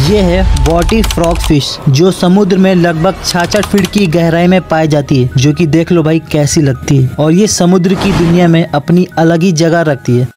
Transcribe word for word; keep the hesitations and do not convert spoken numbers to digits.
ये है बॉटी frog fish जो समुद्र में लगभग छियासठ फीट की गहराई में पाई जाती है, जो कि देख लो भाई कैसी लगती है। और ये समुद्र की दुनिया में अपनी अलग ही जगह रखती है।